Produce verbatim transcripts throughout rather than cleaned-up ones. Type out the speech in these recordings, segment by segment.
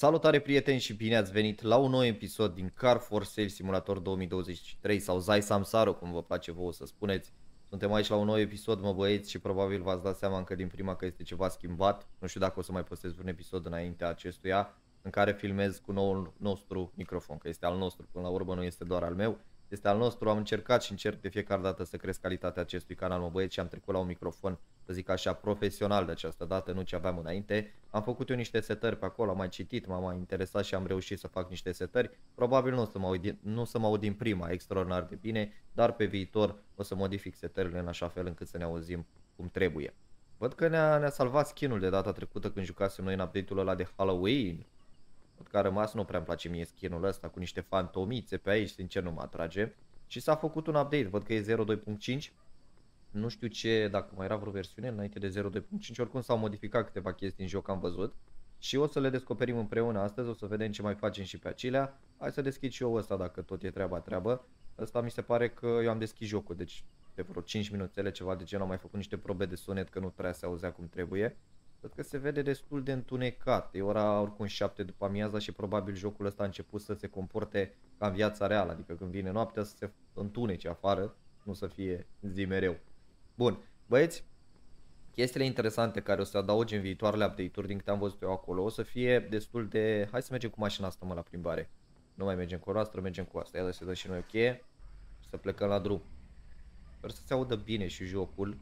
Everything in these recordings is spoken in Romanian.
Salutare prieteni și bine ați venit la un nou episod din Car for Sale Simulator două mii douăzeci și trei sau Zai Samsaro, cum vă place vouă să spuneți. Suntem aici la un nou episod, mă băieți, și probabil v-ați dat seama încă din prima că este ceva schimbat. Nu știu dacă o să mai postez un episod înaintea acestuia în care filmez cu noul nostru microfon, că este al nostru, până la urmă nu este doar al meu. Este al nostru, am încercat și încerc de fiecare dată să cresc calitatea acestui canal, mă băieți, și am trecut la un microfon, să zic așa, profesional de această dată, nu ce aveam înainte. Am făcut eu niște setări pe acolo, am mai citit, m-am mai interesat și am reușit să fac niște setări. Probabil nu o să mă aud din, nu să mă aud din prima extraordinar de bine, dar pe viitor o să modific setările în așa fel încât să ne auzim cum trebuie. Văd că ne-a ne salvat skin-ul de data trecută când jucasem noi în update-ul ăla de Halloween. Văd că a rămas, nu prea îmi place mie skin-ul ăsta cu niște fantomițe pe aici, sincer nu mă atrage. Și s-a făcut un update, văd că e zero doi punct cinci. Nu știu ce, dacă mai era vreo versiune înainte de zero doi punct cinci, oricum s-au modificat câteva chestii în joc, am văzut. Și o să le descoperim împreună astăzi, o să vedem ce mai facem și pe acelea. Hai să deschid și eu ăsta dacă tot e treaba treabă. Ăsta mi se pare că eu am deschis jocul, deci de vreo cinci minutele, ceva de genul, am mai făcut niște probe de sunet că nu prea se auzea cum trebuie. Văd că se vede destul de întunecat, e ora oricum șapte după amiaza și probabil jocul ăsta a început să se comporte ca în viața reală, adică când vine noaptea să se întunece afară, nu să fie zi mereu. Bun, băieți, chestiile interesante care o să adauge în viitoarele update-uri, din câte am văzut eu acolo, o să fie destul de... Hai să mergem cu mașina asta, mă, la plimbare. Nu mai mergem cu o noastră, mergem cu asta. Ia să dăm și noi o cheie și să plecăm la drum. Sper să se audă bine și jocul.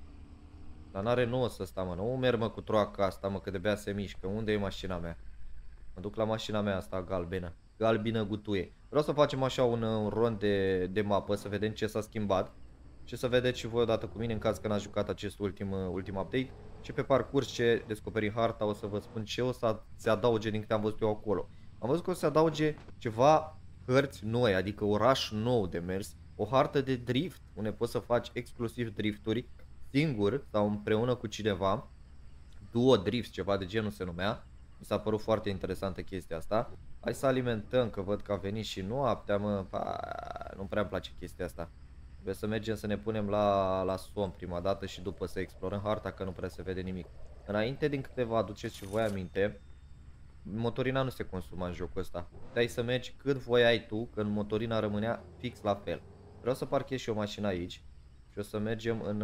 Dar n-are nouă să sta, mă, nu merg, mă, cu troaca asta, mă, că de-abia se mișcă. Unde e mașina mea? Mă duc la mașina mea asta galbenă. Galbină gutuie. Vreau să facem așa un, un rond de, de mapă, să vedem ce s-a schimbat. Și să vedeți și voi odată cu mine în caz că n-ați jucat acest ultim, ultim update. Și pe parcurs ce descoperi harta o să vă spun ce o să se adauge din câte am văzut eu acolo. Am văzut că o să se adauge ceva hărți noi, adică oraș nou de mers. O hartă de drift, unde poți să faci exclusiv drifturi singur sau împreună cu cineva. Duo drift, ceva de genul se numea. Mi s-a părut foarte interesantă chestia asta. Hai să alimentăm, că văd că a venit și noaptea, mă. Pa, nu prea îmi place chestia asta. Trebuie să mergem să ne punem la, la somn prima dată și după să explorăm harta, că nu prea se vede nimic. Înainte, din câte vă aduceți și voi aminte, motorina nu se consuma în jocul ăsta. Puteai să mergi cât voiai tu, că motorina rămânea fix la fel. Vreau să parchez și o mașină aici și o să mergem în,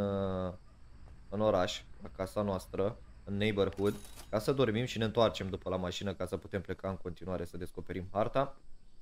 în oraș, la casa noastră, în neighborhood, ca să dormim și ne întoarcem după la mașină ca să putem pleca în continuare să descoperim harta.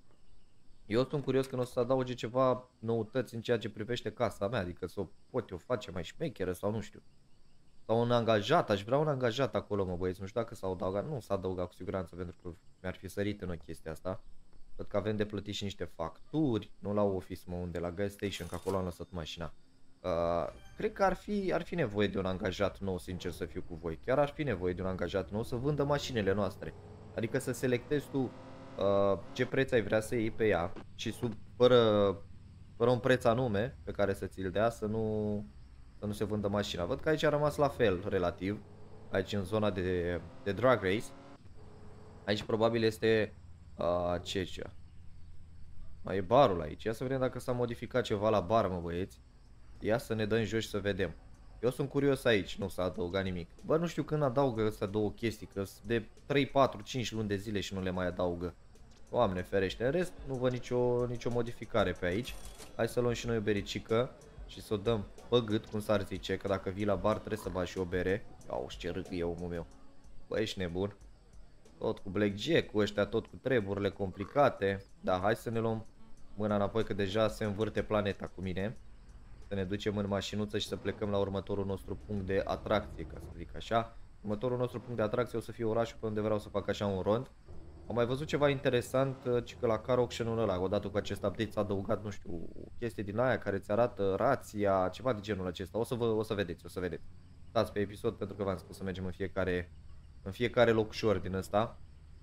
Eu sunt curios când o să adauge ceva noutăți în ceea ce privește casa mea, adică să o pot eu face mai șmecheră sau nu știu. Sau un angajat, aș vrea un angajat acolo, mă băieți, nu știu dacă s-a adăugat, nu s-a adăugat cu siguranță pentru că mi-ar fi sărit în o chestia asta. Văd că avem de plătit și niște facturi, nu la office, mă, unde, la gas station, că acolo am lăsat mașina. Uh, cred că ar fi, ar fi nevoie de un angajat nou, sincer să fiu cu voi, chiar ar fi nevoie de un angajat nou să vândă mașinile noastre. Adică să selectezi tu Uh, ce preț ai vrea să iei pe ea și sub, fără, fără un preț anume pe care să ți-l dea, să nu, să nu se vândă mașina. Văd că aici a rămas la fel, relativ, aici în zona de, de drag race. Aici probabil este uh, ce, ce? Mai e barul aici, ia să vedem dacă s-a modificat ceva la bar, mă băieți. Ia să ne dăm jos să vedem. Eu sunt curios aici, nu s-a adăugat nimic. Bă, nu știu când adaugă astea două chestii, că de trei, patru, cinci luni de zile și nu le mai adaugă. Doamne ferește, în rest nu văd nicio, nicio modificare pe aici. Hai să luăm și noi o bericică și să o dăm pe gât, cum s-ar zice, că dacă vii la bar trebuie să bagi și o bere. Auzi ce râc e omul meu. Bă, ești nebun. Tot cu blackjack, cu ăștia tot cu treburile complicate. Da, hai să ne luăm mâna înapoi că deja se învârte planeta cu mine. Să ne ducem în mașinuță și să plecăm la următorul nostru punct de atracție, ca să zic așa. Următorul nostru punct de atracție o să fie orașul pe unde vreau să fac așa un rond. Am mai văzut ceva interesant, ci că la car auction-ul ăla, odată cu acest update s-a adăugat, nu știu, o chestie din aia care ți arată rația, ceva de genul acesta. O să, vă, o să vedeți, o să vedeți. Stați pe episod pentru că v-am spus să mergem în fiecare, în fiecare locușor din ăsta.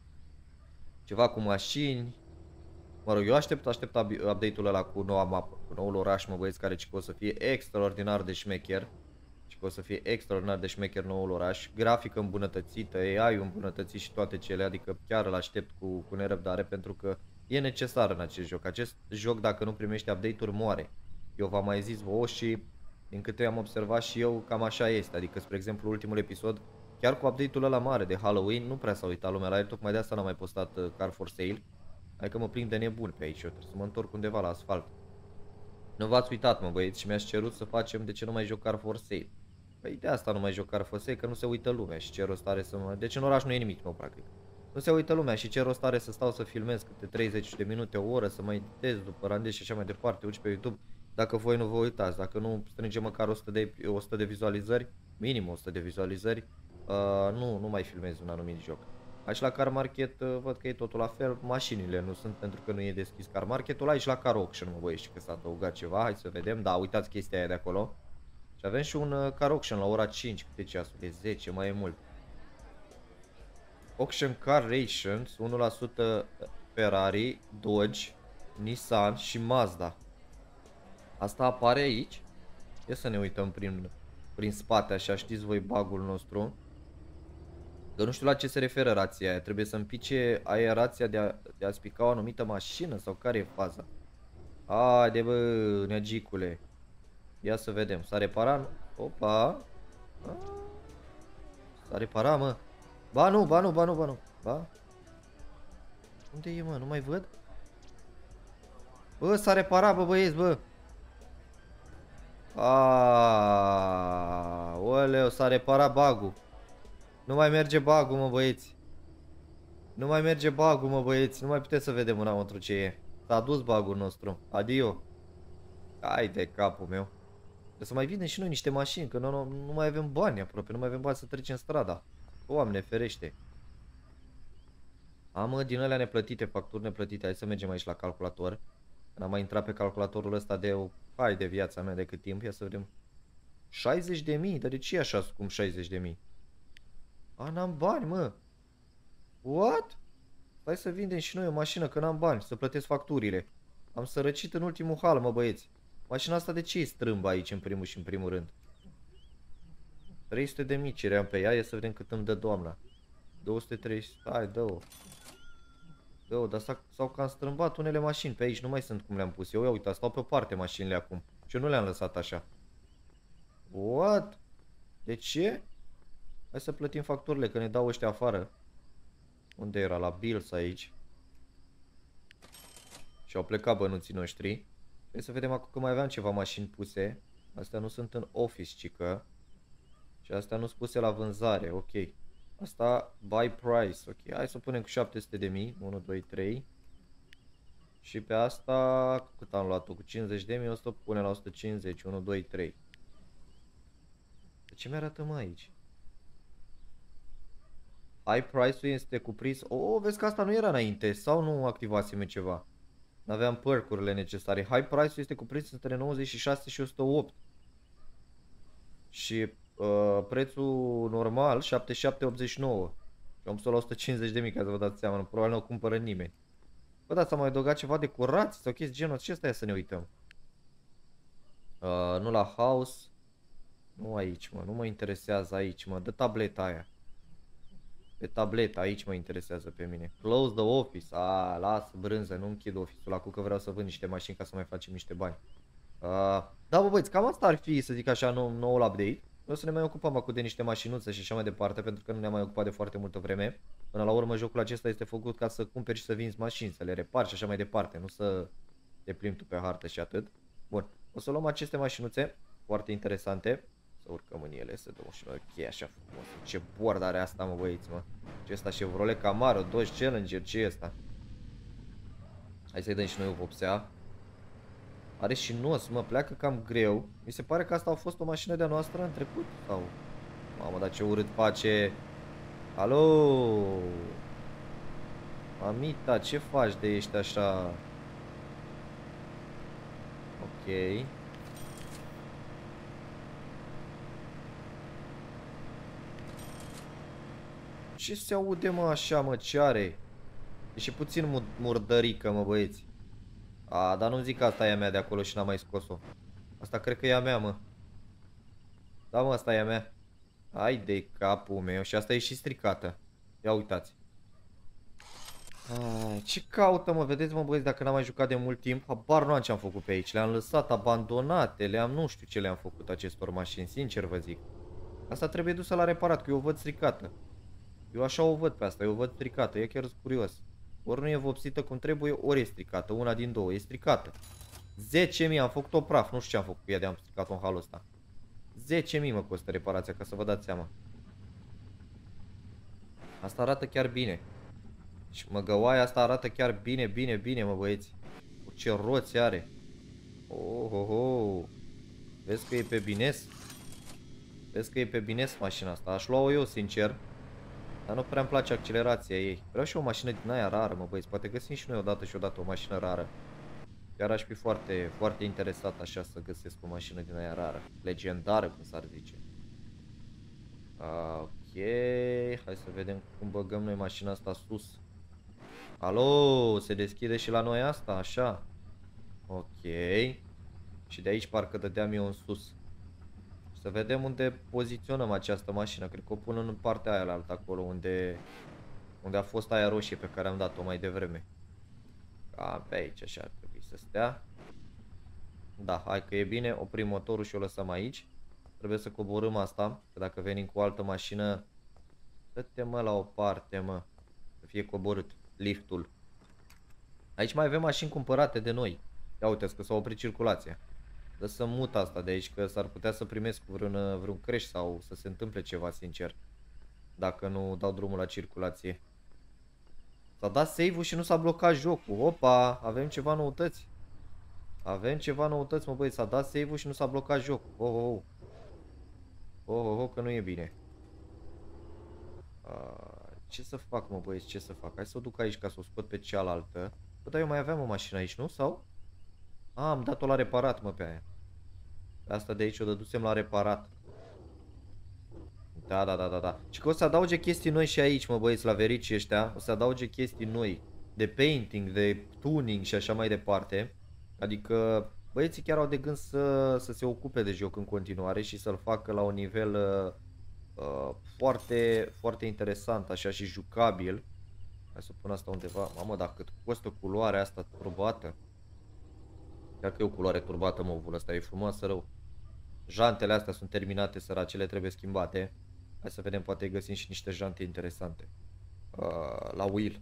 Ceva cu mașini. Mă rog, eu aștept, aștept update-ul ăla cu noua mapă, cu noul oraș, mă băieți, care o să fie extraordinar de șmecher. Și că o să fie extraordinar de șmecher noul oraș. Grafică îmbunătățită, A I-ul îmbunătățit și toate cele, adică chiar îl aștept cu, cu nerăbdare pentru că e necesar în acest joc. Acest joc, dacă nu primește update-uri, moare. Eu v-am mai zis vouă și din câte am observat și eu, cam așa este. Adică, spre exemplu, ultimul episod chiar cu update-ul ăla mare de Halloween, nu prea s-a uitat lumea la el, tocmai de asta n-am mai postat uh, Car for Sale. Adică mă prind de nebun pe aici, eu trebuie să mă întorc undeva la asfalt. Nu v-ați uitat, mă băieți, și mi-ați cerut să facem de ce nu mai joc Car for Sale. Păi de asta nu mai joc Car for Sale, că nu se uită lumea și ce rost are să mă... Deci în oraș nu e nimic nou, practic. Nu se uită lumea și ce rost are să stau să filmez câte treizeci de minute, o oră, să mai editez după randez și așa mai departe, uci pe YouTube. Dacă voi nu vă uitați, dacă nu strângem măcar o sută de, o sută de vizualizări, minim o sută de vizualizări, uh, nu, nu mai filmez un anumit joc. Aici la Car Market uh, văd că e totul la fel, mașinile nu sunt pentru că nu e deschis Car Marketul, aici la Car Auction, mă băieți, că s-a adăugat ceva, hai să vedem, da, uitați chestia aia de acolo. Și avem și un uh, Car Auction la ora cinci, câte ceasul, e zece, mai e mult. Auction Car Rations, unu la sută Ferrari, Dodge, Nissan și Mazda. Asta apare aici. Ia să ne uităm prin, prin spate așa, știți voi bug-ul nostru. Că nu știu la ce se referă rația aia. Trebuie să împice aerația de a, de a spica o anumită mașină sau care e faza? Haide bă, neagicule. Ia să vedem, s-a reparat? Opa. S-a reparat, mă. Ba nu, ba nu, ba nu, ba nu. Ba? Unde e, mă? Nu mai văd? Bă, s-a reparat, bă, băieți, bă. Aaaa, oleu, s-a reparat bug-ul. Nu mai merge bug-ul, mă, băieți. Nu mai merge bug-ul, mă, băieți. Nu mai puteți să vedem înăuntru ce e. S-a dus bug-ul nostru. Adio. Hai de capul meu. Trebuie să mai vinem și noi niște mașini, că nu, nu, nu mai avem bani aproape. Nu mai avem bani să trecem strada. Doamne ferește. Am, mă, din alea neplătite, facturi neplătite. Hai să mergem aici la calculator. N-am mai intrat pe calculatorul ăsta de o... Hai de viața mea de cât timp. Ia să vedem. șaizeci de mii? Dar de ce e așa scump șaizeci de mii? A, n-am bani, mă. What? Hai să vindem și noi o mașină, că n-am bani să plătesc facturile. Am sărăcit în ultimul hal, mă, băieți. Mașina asta de ce e strâmbă aici în primul și în primul rând? trei sute de mii ceream pe ea, ia să vedem cât îmi dă doamna. două sute treizeci, hai, dă-o. Dă-o, dar s-au cam strâmbat unele mașini pe aici, nu mai sunt cum le-am pus eu. Ia uita, stau pe o parte mașinile acum. Și eu nu le-am lăsat așa. What? De ce? Hai să plătim facturile, că ne dau ăștia afară. Unde era? La Bills aici. Și au plecat bănuții noștri. Trebuie să vedem acum că mai aveam ceva mașini puse. Astea nu sunt în office, cică. Și astea nu sunt puse la vânzare, ok. Asta, buy price, ok. Hai să punem cu șapte sute de mii, unu, doi, trei. Și pe asta, cât am luat-o? Cu cincizeci de mii, o să punem la o sută cincizeci, unu, doi, trei. De ce mi-arată, mă, aici? High price-ul este cuprins. Oh, vezi că asta nu era înainte. Sau nu activasem ceva? N-aveam perk-urile necesare. High price-ul este cuprins între nouăzeci și șase și o sută opt. Și uh, prețul normal șaptezeci și șapte optzeci și nouă. Și am pus-o la o sută cincizeci de mii, ca să vă dați seama. Probabil nu o cumpără nimeni. Bă, da, s-a mai adăugat ceva decorații sau chestii genul. Ce stai să ne uităm? Uh, nu la house. Nu aici, mă. Nu mă interesează aici, mă. Dă tableta aia. Pe tabletă, aici mă interesează pe mine. Close the office. A, lasă brânză, nu închid office-ul acum, că vreau să vând niște mașini ca să mai facem niște bani. Uh, da, bă, băieți, cam asta ar fi, să zic așa, nou, noul update. O să ne mai ocupăm acum de niște mașinuțe și așa mai departe, pentru că nu ne-am mai ocupat de foarte multă vreme. Până la urmă, jocul acesta este făcut ca să cumperi și să vinzi mașini, să le repari și așa mai departe, nu să te plimbi tu pe hartă și atât. Bun, o să luăm aceste mașinuțe, foarte interesante. Să urcăm în ele, să dăm și noi ok, așa frumos. Ce board are asta, mă, băieți, mă. Ce ăsta, Chevrolet Camaro, Dodge Challenger, ce e ăsta? Hai să-i dăm și noi o vopsea. Are și nos, mă, pleacă cam greu. Mi se pare că asta a fost o mașină de-a noastră în trecut, sau... Mamă, dar ce urât face. Alo! Mamita, ce faci de ești așa? Ok. Ce se aude, mă, așa, mă, ce are? E și puțin murdărică, mă, băieți. A, dar nu zic că asta e a mea de acolo și n-am mai scos-o. Asta cred că e a mea, mă. Da, mă, asta e a mea. Hai de capul meu. Și asta e și stricată. Ia uitați. Ai, ce caută, mă? Vedeți, mă, băieți, dacă n-am mai jucat de mult timp, habar nu am ce am făcut pe aici. Le-am lăsat abandonate, le-am, nu știu ce le-am făcut acestor mașini, sincer vă zic. Asta trebuie dusă la reparat, că eu o văd stricată. Eu așa o văd pe asta, eu o văd stricată, e chiar curios. Ori nu e vopsită cum trebuie, ori e stricată, una din două, e stricată. zece mii, am făcut-o praf, nu știu ce am făcut cu ea de am stricat-o în halul ăsta. zece mii mă costă reparația, ca să vă dați seama. Asta arată chiar bine. Și măgăoaia asta arată chiar bine, bine, bine, mă băieți. Cu ce roți are. Oh, oh, oh. Vezi că e pe bines? Vezi că e pe bines mașina asta. Aș lua-o eu, sincer. Dar nu prea îmi place accelerația ei. Vreau și o mașină din aia rară, mă băieți. Poate găsim și noi odată și odată o mașină rară. Chiar aș fi foarte, foarte interesat așa să găsesc o mașină din aia rară. Legendară, cum s-ar zice. Ok. Hai să vedem cum băgăm noi mașina asta sus. Alo, se deschide și la noi asta, așa. Ok. Și de aici parcă dădeam eu în sus. Să vedem unde poziționăm această mașină. Cred că o pun în partea aia la altă acolo, unde, unde a fost aia roșie pe care am dat-o mai devreme. Cam pe aici așa ar trebui să stea. Da, hai că e bine. Oprim motorul și o lăsăm aici. Trebuie să coborâm asta, că dacă venim cu o altă mașină, dă-te mă la o parte, mă. Să fie coborât liftul. Aici mai avem mașini cumpărate de noi. Ia uite-ți că s-a oprit circulația. Dă să mut asta de aici, că s-ar putea să primesc vreun, vreun crash sau să se întâmple ceva, sincer. Dacă nu dau drumul la circulație. S-a dat save-ul și nu s-a blocat jocul. Opa, avem ceva noutăți. Avem ceva noutăți, mă băi, s-a dat save-ul și nu s-a blocat jocul. Oh, oh, oh. Oh, oh, oh, că nu e bine. Uh, ce să fac, mă băieți, ce să fac? Hai să o duc aici ca să o scot pe cealaltă. Bă, dar eu mai aveam o mașină aici, nu? Sau? Ah, am dat-o la reparat, mă, pe aia. Pe asta de aici o dădusem la reparat. Da, da, da, da, da. Și că o să adauge chestii noi și aici, mă băieți, la vericii ăștia. O să adauge chestii noi. De painting, de tuning și așa mai departe. Adică băieții chiar au de gând să, să se ocupe de joc în continuare și să-l facă la un nivel uh, uh, foarte, foarte interesant, așa, și jucabil. Hai să pun asta undeva. Mamă, dar cât costă culoarea asta turbată. Chiar că e o culoare turbată, mă, ovul ăsta, e frumoasă rău. Jantele astea sunt terminate, săracele, trebuie schimbate. Hai să vedem, poate găsim și niște jante interesante. Uh, la wheel.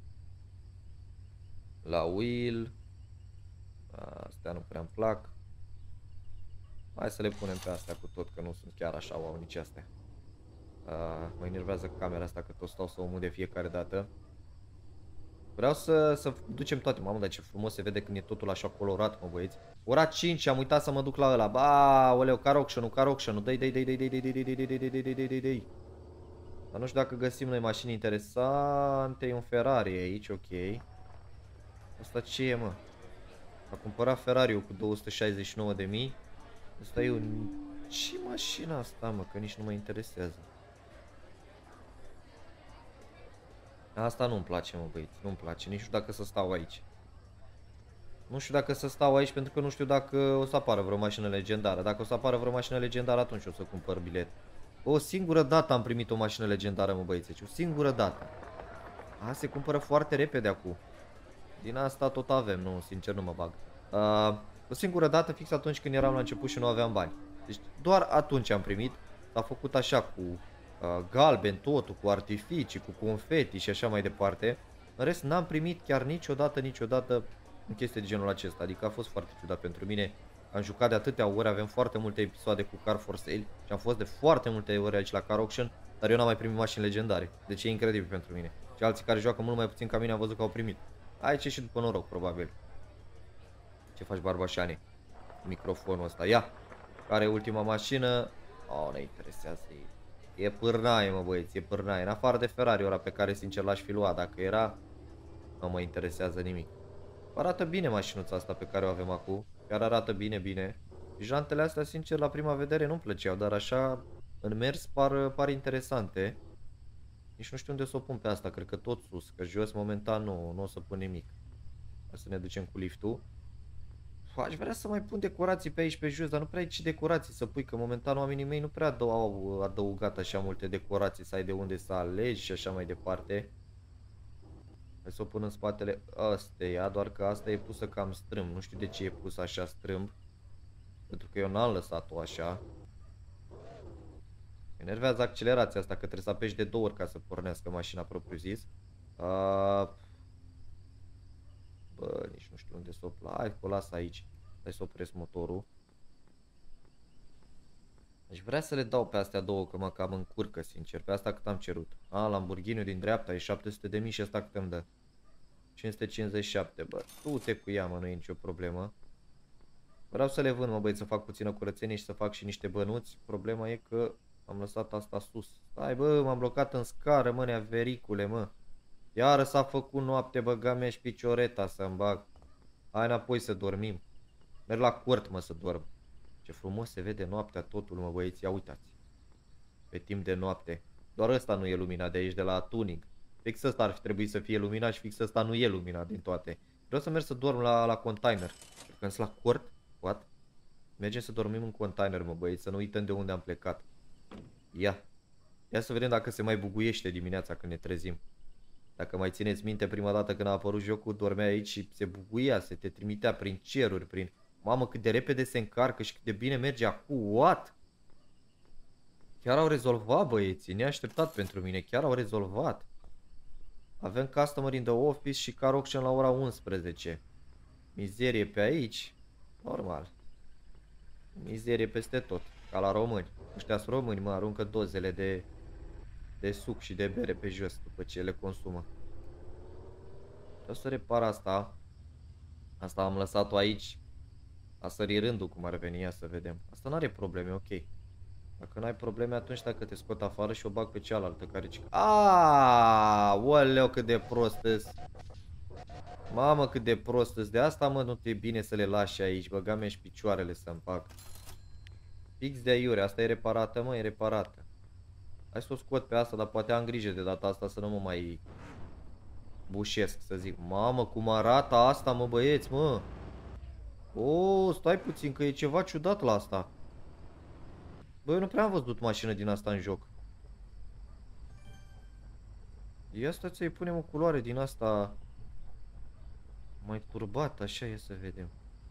La wheel. Astea nu prea îmi plac. Hai să le punem pe astea cu tot, că nu sunt chiar așa wow nici astea. Uh, mă enervează camera asta că tot stau să o mut de fiecare dată. Vreau să, să ducem toate. Mamă, dar ce frumos se vede când e totul așa colorat, mă băieți. Ora cinci, am uitat să mă duc la ăla. Ba, oleu, car auction-ul, car auction-ul. Dai, dai, dai, dai, dai, dai, dai, dai, dai, dai, dai, dai, dai, dai, dai. Dar nu știu dacă găsim noi mașini interesante. E un Ferrari aici, ok. Asta ce e, mă? A cumpărat Ferrari-ul cu două sute șaizeci și nouă de mii. Asta e un... Ce mașină asta, mă? Că nici nu mă interesează. Asta nu-mi place, mă băieți, nu-mi place, nici nu știu dacă să stau aici. Nu știu dacă să stau aici pentru că nu știu dacă o să apară vreo mașină legendară. Dacă o să apară vreo mașină legendară, atunci o să cumpăr bilet. O singură dată am primit o mașină legendară, mă băieți, o singură dată. A, se cumpără foarte repede acum. Din asta tot avem, nu, sincer nu mă bag. Uh, o singură dată, fix atunci când eram la început și nu aveam bani. Deci doar atunci am primit. S-a făcut așa cu... Uh, galben totul, cu artificii, cu confeti și așa mai departe. În rest n-am primit chiar niciodată, niciodată în chestie de genul acesta. Adică a fost foarte ciudat pentru mine. Am jucat de atâtea ori, avem foarte multe episoade cu Car for Sale și am fost de foarte multe ori aici la Car Auction, dar eu n-am mai primit mașini legendare. Deci e incredibil pentru mine. Și alții care joacă mult mai puțin ca mine am văzut că au primit. Aici e și după noroc, probabil. Ce faci, Barbașane? Microfonul ăsta, ia! Care e ultima mașină? Oh, ne interesează ei. E pârnaie, mă băieți, e pârnaie. În afară de Ferrari ăla pe care sincer l-aș fi luat. Dacă era, nu mă interesează nimic. Arată bine mașinuța asta pe care o avem acum. Chiar arată bine, bine. Jantele astea, sincer, la prima vedere nu-mi plăceau, dar așa, în mers, par, par interesante. Nici nu știu unde să o pun pe asta, cred că tot sus, că jos momentan nu, nu o să pun nimic. Hai să ne ducem cu liftul. Aș vrea să mai pun decorații pe aici pe jos, dar nu prea ai ce decorații să pui, că momentan oamenii mei nu prea au adăugat așa multe decorații, să ai de unde să alegi și așa mai departe. Hai să o pun în spatele ăsteia, doar că asta e pusă cam strâmb, nu știu de ce e pusă așa strâmb, pentru că eu n-am lăsat-o așa. Enervează accelerația asta, că trebuie să apeși de două ori ca să pornească mașina propriu zis. Uh, bă, nici nu știu unde să o pla. Hai, o las aici. Hai să opresc motorul. Aș vrea să le dau pe astea două, că mă cam încurcă, sincer. Pe asta cât am cerut. A, Lamborghini din dreapta e șapte sute de mii și asta cât îmi dă? cinci sute cincizeci și șapte, bă. Du-te cu ea, mă, nu e nicio problemă. Vreau să le vând, mă, băi, să fac puțină curățenie și să fac și niște bănuți. Problema e că am lăsat asta sus. Stai, bă, m-am blocat în scară, mă, neavericule, mă. Iară s-a făcut noapte, băga mea și picioreta să-mi bag. Hai înapoi să dormim. Merg la cort, mă, să dorm. Ce frumos se vede noaptea totul, mă, băieți, ia uitați. Pe timp de noapte. Doar ăsta nu e lumina de aici, de la tuning. Fix ăsta ar fi trebuit să fie lumina și fix ăsta nu e lumina din toate. Vreau să merg să dorm la, la container. Când sunt la cort, what? Mergem să dormim în container, mă, băieți, să nu uităm de unde am plecat. Ia. Ia să vedem dacă se mai buguiește dimineața când ne trezim. Dacă mai țineți minte, prima dată când a apărut jocul, dormea aici și se buguia, se te trimitea prin ceruri, prin... Mamă, cât de repede se încarcă și cât de bine merge acum, what? Chiar au rezolvat, băieții, neașteptat pentru mine, chiar au rezolvat. Avem customer in the office și car auction la ora unsprezece. Mizerie pe aici, normal. Mizerie peste tot, ca la români. Ăștia-s români, mă, aruncă dozele de, de suc și de bere pe jos după ce le consumă. O să repar asta. Asta am lăsat-o aici. A sări rândul, cum ar veni, ia să vedem. Asta nu are probleme, ok. Dacă n-ai probleme, atunci dacă te scot afară și o bag pe cealaltă care... Aaaa, oleu, cât de prost-s. Mamă, cât de prost-s. De asta, mă, nu te bine să le lași aici. Băga mea și picioarele să împac. Fix de aiure, asta e reparată, mă, e reparată. Hai să o scot pe asta, dar poate am grijă de data asta să nu mă mai bușesc, să zic. Mamă, cum arată asta, mă, băieți, mă. O, stai puțin, că e ceva ciudat la asta. Bă, eu nu prea am văzut mașină din asta în joc. Ia asta ți-ai punem o culoare din asta mai turbat, așa e să vedem.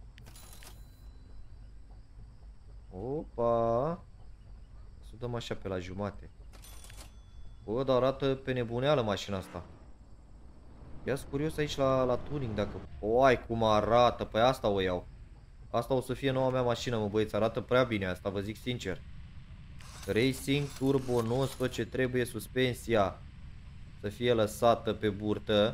Opa. Să dăm așa pe la jumate. Bă, dar arată pe nebuneală mașina asta. Ia-s curios aici la, la tuning dacă... Oai, cum arată, păi asta o iau. Asta o să fie noua mea mașină, mă, băieți, arată prea bine asta, vă zic sincer. Racing, turbo, nu tot ce trebuie, suspensia să fie lăsată pe burtă.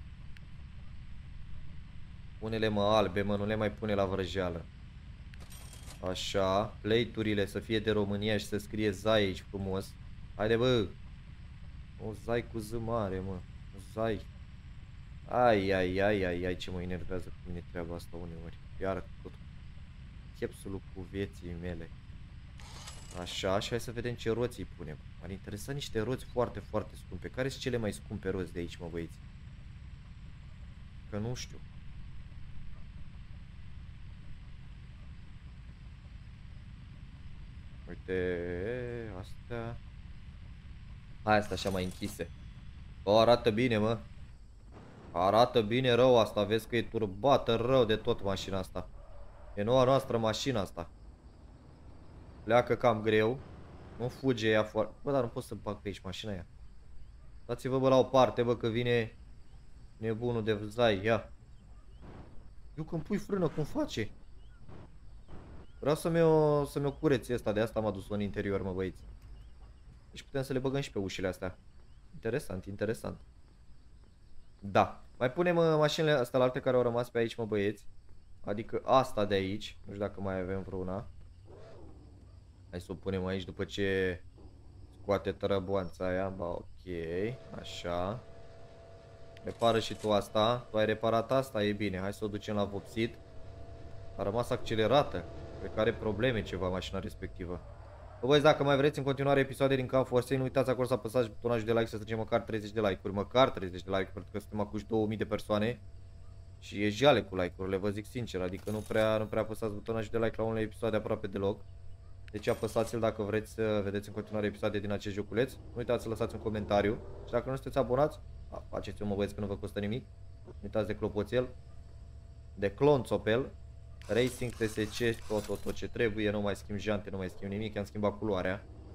Pune-le, mă, albe, mă, nu le mai pune la vrăjeală. Așa, plate-urile să fie de România și să scrie Zai aici frumos. Haide, bă. O Zai cu Z mare, mă. O Zai. Ai, ai, ai, ai, ai, ce mă enervează cu mine treaba asta uneori. Iar tot chepsulul cu vieții mele. Așa, și hai să vedem ce roți îi punem. M-ar interesa niște roți foarte, foarte scumpe. Care sunt cele mai scumpe roți de aici, mă, băieți? Că nu știu. Uite, astea. Hai, asta așa mai închise. O, arată bine, mă. Arată bine rău asta. Vezi că e turbată rău de tot mașina asta. E noua noastră mașina asta. Pleacă cam greu. Nu fuge ea foarte... Bă, dar nu pot să bag pe aici mașina aia. Dați-vă, bă, la o parte, bă, că vine nebunul de Zai. Ia. Eu când pui frână, cum face? Vreau să mi-o să mi-o cureți asta. De asta m-a dus în interior, mă, băieți. Deci putem să le băgăm și pe ușile astea. Interesant, interesant. Da. Mai punem uh, mașinile astea la alte care au rămas pe aici, mă, băieți. Adică asta de aici. Nu știu dacă mai avem vreuna. Hai să o punem aici după ce scoate tărăboanța aia. Ba, ok. Așa. Repară și tu asta. Tu ai reparat asta, e bine. Hai să o ducem la vopsit. A rămas accelerată. Cred că are probleme ceva mașina respectivă. Bă, băieți, dacă mai vreți în continuare episoade din Car Force, nu uitați acolo să apăsați butonajul de like, să strângem măcar treizeci de like-uri. Măcar treizeci de like-uri, pentru că suntem acum și două mii de persoane. Și e jale cu like-urile, vă zic sincer. Adică nu prea, nu prea apăsați butonajul de like la unele episoade aproape deloc. Deci apăsați-l dacă vreți să vedeți în continuare episoade din acest joculeț. Nu uitați să lăsați un comentariu. Și dacă nu sunteți abonați, faceți-o, mă, băieți, că nu vă costă nimic. Nu uitați de clopoțel, de clonțopel, Racing, T S C, tot, tot, tot ce trebuie. Nu mai schimb jante, nu mai schimb nimic, am schimbat culoarea.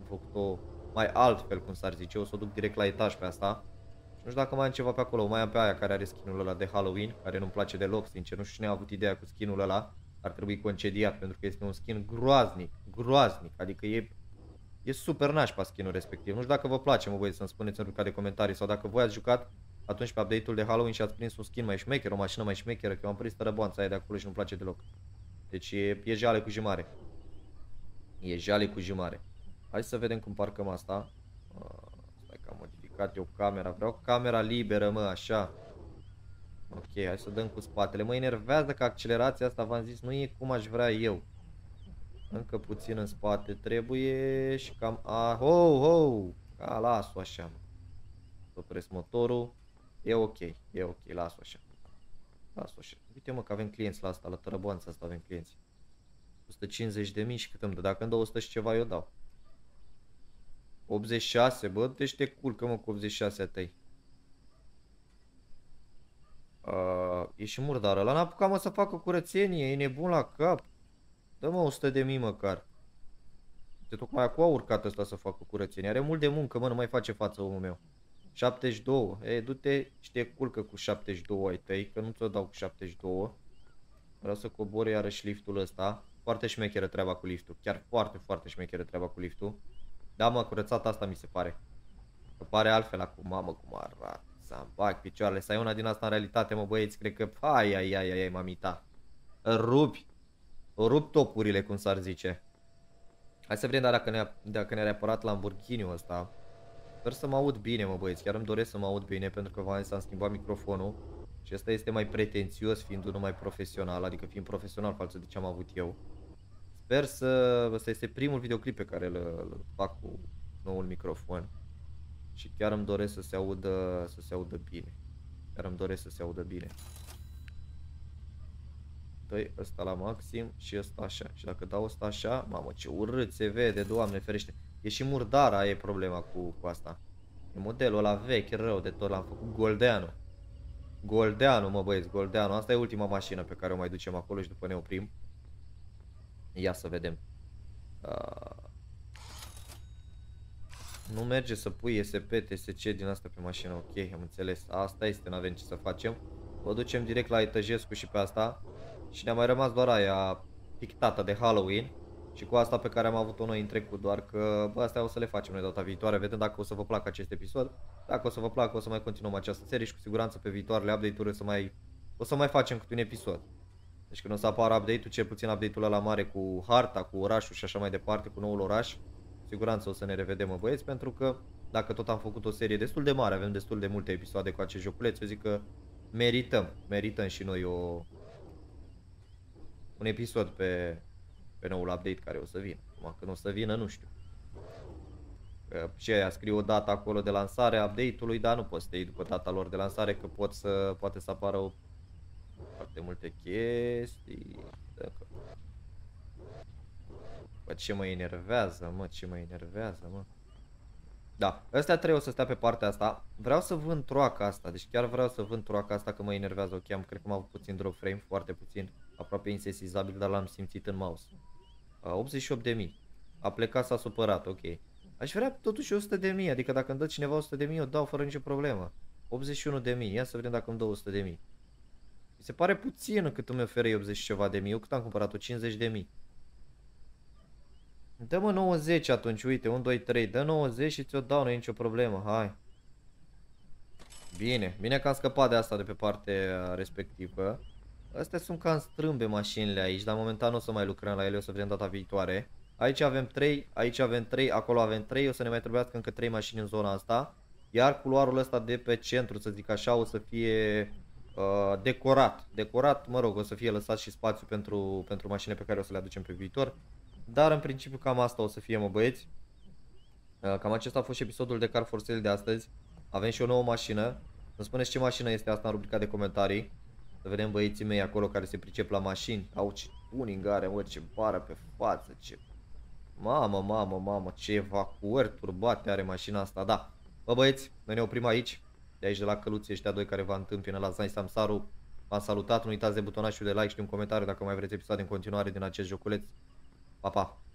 făcut-o mai altfel, cum s-ar zice. O să o duc direct la etaj pe asta. Și nu știu dacă mai am ceva pe acolo. Mai am pe aia care are skin-ul ăla de Halloween, care nu-mi place deloc, sincer. Nu știu cine a avut ideea cu skin-ul ăla. Ar trebui concediat pentru că este un skin groaznic, groaznic. Adică e, e super nașpa skin-ul respectiv. Nu știu dacă vă place, mă băieți, să-mi spuneți în rubrica de comentarii. Sau dacă voi ați jucat atunci pe update-ul de Halloween și ați prins un skin mai șmecher, o mașină mai șmecheră, că eu am prins tărăboanța aia de acolo și nu-mi place deloc. Deci e, e jale cu jumare. E jale cu jumare. Hai să vedem cum parcăm asta. Uh, stai că am modificat eu camera. Vreau camera liberă, mă, așa. Ok, hai să dăm cu spatele. Mă enervează că accelerația asta, v-am zis, nu e cum aș vrea eu. Încă puțin în spate trebuie și cam... Ah, ho, ho! A, las-o așa, mă. Opresc motorul. E ok, e ok, las-o așa. Las-o așa. Uite, mă, că avem clienți la asta, la tărăboanța asta avem clienți. o sută cincizeci de mii și cât îmi dă? Dacă îmi dă o sută și ceva, eu dau. optzeci și șase, bă, deci te culcă, mă, cu optzeci și șase a tăi. Uh, e și murdar ăla, n-a apucat, mă, să facă curățenie, e nebun la cap. Dă-mă o sută de mii măcar. De tocmai acum a urcat ăsta să facă curățenie. Are mult de muncă, mă, nu mai face față omul meu. șaptezeci și doi. Ei, du-te și te culcă cu șaptezeci și doi ai tăi, că nu ți-o dau cu șaptezeci și doi. Vreau să cobor iarăși liftul ăsta. Foarte șmecheră treaba cu liftul. Chiar foarte, foarte șmecheră treaba cu liftul. Da, mă, curățat asta mi se pare. Că pare altfel acum, mamă, cum arată. Să-mi bag picioarele. Să ai una din asta în realitate, mă, băieți, cred că... Ai, ai, ai, ai, ai, mamita. Rupi. Rup topurile, cum s-ar zice. Hai să vedem dacă ne-a dacă ne-a reparat Lamborghini-ul ăsta. Sper să mă aud bine, mă, băieți. Chiar îmi doresc să mă aud bine, pentru că v-am zis, am schimbat microfonul. Și ăsta este mai pretențios, fiind unul mai profesional, adică fiind profesional față de ce am avut eu. Sper să... Ăsta este primul videoclip pe care îl, îl fac cu noul microfon. Și chiar îmi doresc să se audă, să se audă bine. Chiar îmi doresc să se audă bine. Dă-i ăsta la maxim și ăsta așa. Și dacă dau ăsta așa, mamă, ce urât se vede, Doamne ferește. E și murdara, e problema cu, cu asta. E modelul ăla vechi, rău de tot, l-am făcut Goldeanu. Goldeanu, mă, băieți, Goldeanu. Asta e ultima mașină pe care o mai ducem acolo și după ne oprim. Ia să vedem. Uh... Nu merge să pui S P, T S C din asta pe mașină. Ok, am înțeles. Asta este, n-avem ce să facem. O ducem direct la Etăjescu și pe asta. Și ne-a mai rămas doar aia pictată de Halloween. Și cu asta pe care am avut-o noi în trecut. Doar că, bă, astea o să le facem noi data viitoare. Vedem dacă o să vă placă acest episod. Dacă o să vă placă, o să mai continuăm această serie. Și cu siguranță pe viitoarele update-uri o să mai, o să mai facem câte un episod. Deci când o să apară update-ul, cel puțin update-ul ăla mare cu harta, cu orașul și așa mai departe, cu noul oraș, cu siguranță o să ne revedem, mă, băieți, pentru că dacă tot am făcut o serie destul de mare, avem destul de multe episoade cu acest joculeț, eu zic că merităm, merităm și noi o, un episod pe, pe noul update care o să vină. Acum când o să vină, nu știu. Că și aia scriu o dată acolo de lansare update-ului, dar nu poți să te iei după data lor de lansare, că pot să, poate să apară o foarte multe chestii. Dacă... Bă, ce mă enervează, mă, ce mă enervează, mă. Da, astea trei o să stea pe partea asta. Vreau să vând troaca asta, deci chiar vreau să vând troaca asta, că mă enervează. Ok, am, cred că am avut puțin drop frame, foarte puțin, aproape insesizabil, dar l-am simțit în mouse. uh, optzeci și opt de mii. A plecat, s-a supărat, ok. Aș vrea totuși o sută de mii, adică dacă îmi dă cineva o sută de mii, eu dau fără nicio problemă. optzeci și unu de mii, ia să vedem dacă îmi dă o sută de mii. Mi se pare puțin cât îmi oferă optzeci și ceva de mii. Eu cât am cumpărat-o? cincizeci de mii. Dă-mă nouăzeci atunci, uite, unu, doi, trei. Dă nouăzeci și ți-o dau, nu e nicio problemă, hai. Bine, bine că am scăpat de asta de pe partea respectivă. Astea sunt cam strâmbe mașinile aici, dar momentan nu o să mai lucrăm la ele, o să vedem data viitoare. Aici avem trei, aici avem trei, acolo avem trei, o să ne mai trebuiască încă trei mașini în zona asta. Iar culoarul ăsta de pe centru, să zic așa, o să fie... Uh, decorat, decorat, mă rog, o să fie lăsat și spațiu pentru, pentru mașini pe care o să le aducem pe viitor. Dar în principiu cam asta o să fie, mă, băieți. uh, Cam acesta a fost și episodul de Car for Sale de astăzi. Avem și o nouă mașină. Îmi spuneți ce mașină este asta în rubrica de comentarii. Să vedem băieții mei acolo care se pricep la mașini. Au ce tuning are, mă, ce bară pe față, ce... Mamă, mamă, mamă, ce evacuări turbate are mașina asta, da. Bă, băieți, noi ne oprim aici. De aici, de la căluții ăștia doi care vă întâmpină la Zai Samsaru. V-am salutat, nu uitați de butonașul de like și de un comentariu dacă mai vreți episoade în continuare din acest joculeț. Pa, pa!